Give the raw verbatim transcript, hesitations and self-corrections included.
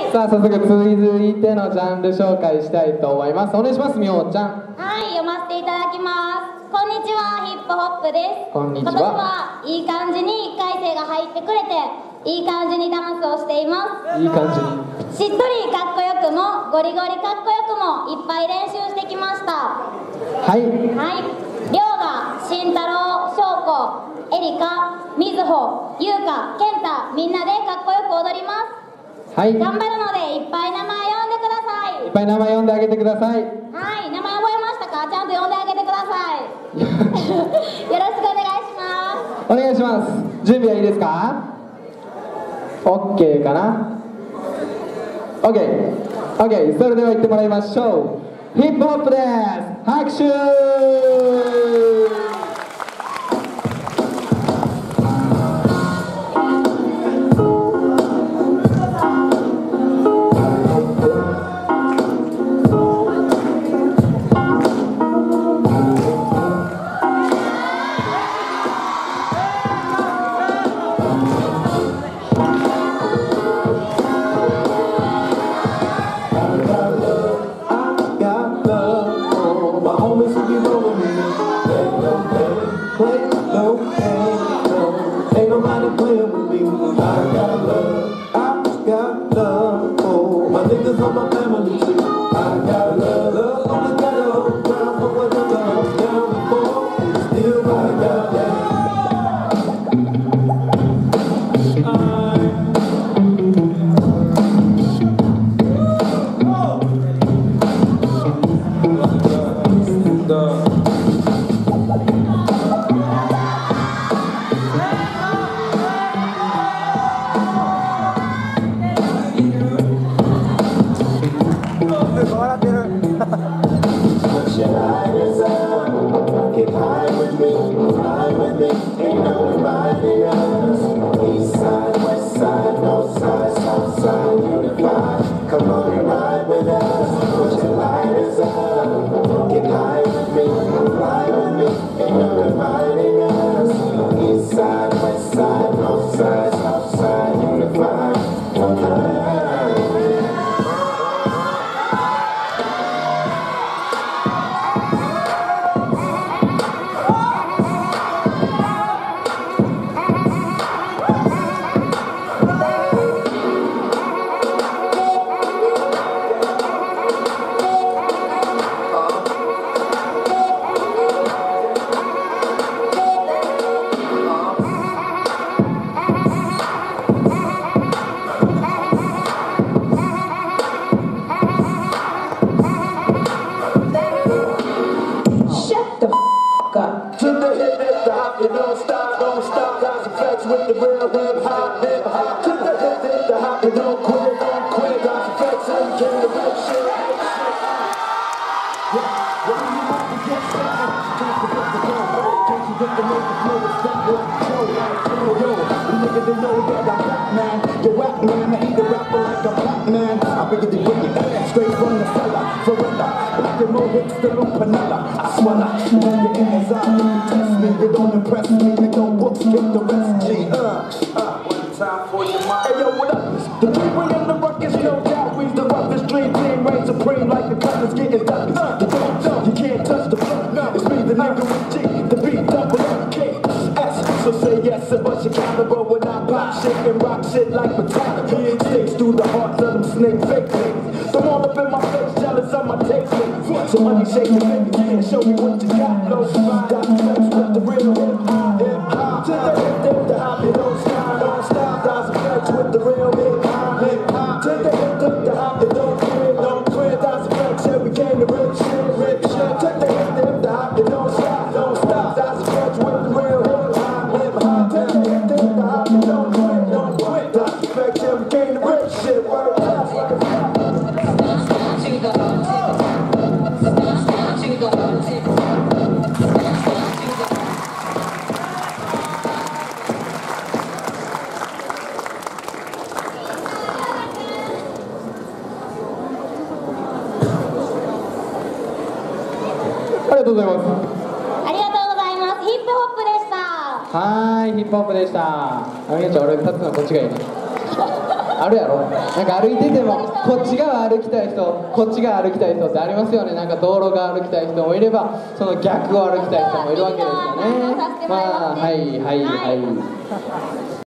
さあ早速続いてのジャンル紹介したいと思います。お願いします。みおちゃん。 はい、読ませていただきます。こんにちは、ヒップホップです。 こんにちは。 今年はいい感じにいっかい生が入ってくれて、いい感じにダンスをしています。 いい感じにしっとりかっこよくもゴリゴリかっこよくもいっぱい練習してきました。 はい、 はい、りょうが、慎太郎、翔子、エリカ、みずほ、ゆうか、けんた、みんなでかっこよく踊ります。 はい、 頑張るのでいっぱい名前呼んでください。 いっぱい名前呼んであげてください。 はい、名前覚えましたか？ちゃんと呼んであげてください。よろしくお願いします。 お願いします。準備はいいですか？ OK かな？ OK、OK、それでは行ってもらいましょう。ヒップホップです。拍手。ありがとうございます。 ありがとうございます。ヒップホップでした。 はーい、ヒップホップでした。あみなちゃん、俺立つのこっちがいいね。 あるやろ。なんか歩いててもこっち側歩きたい人、こっち側歩きたい人ってありますよね。なんか道路側歩きたい人もいれば、その逆を歩きたい人もいるわけですよね。まあはいはいはい。